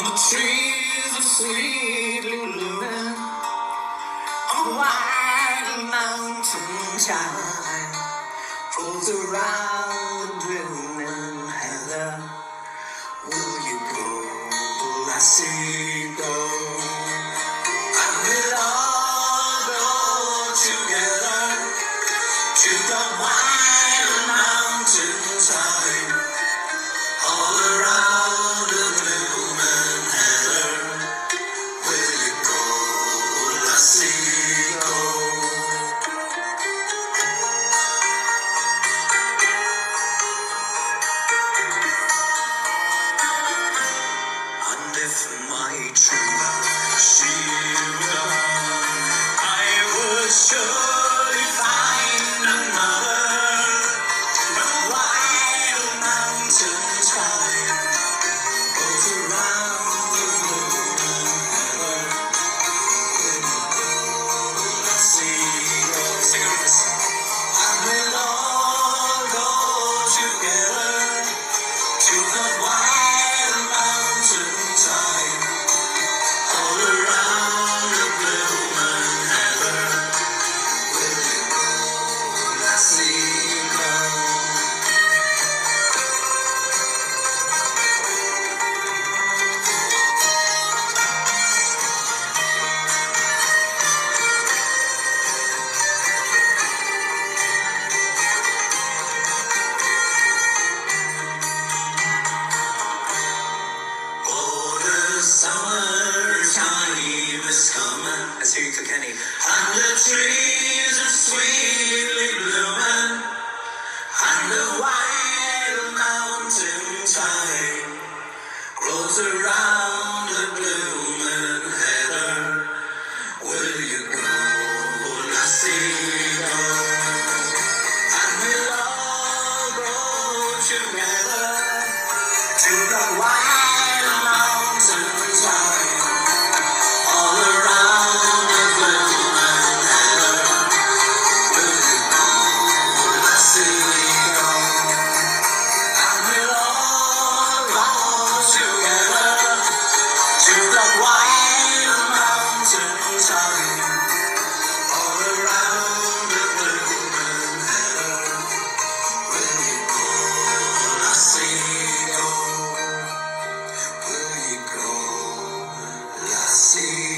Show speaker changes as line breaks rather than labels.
On the trees of sweet blooming, on the white mountain thyme flows around the blooming heather. Will you go, lassie, go? And we'll all go together to the white mountain thyme, all around the blooming heather. Will you go, lassie, go? And if my true love she were gone, I would surely find another. But the wild mountain thyme goes around the golden heather. Will you go, lassie, go? Sing it with us. And we'll all go together to the wild mountain thyme, all around the blooming heather. Will you go, lassie, go? Oh, the summertime is coming. Let's hear you, Kilkenny. And the trees are sweetly blooming, and the wild mountain thyme grows around the blooming heather. Will you go, lassie, go? And we'll all go together to the wild mountain thyme, all around the blooming heather. Will you go, lassie, go? And we'll all go together to the wild mountain thyme, all around the blooming heather. Will you go, lassie, go? Will you go, lassie?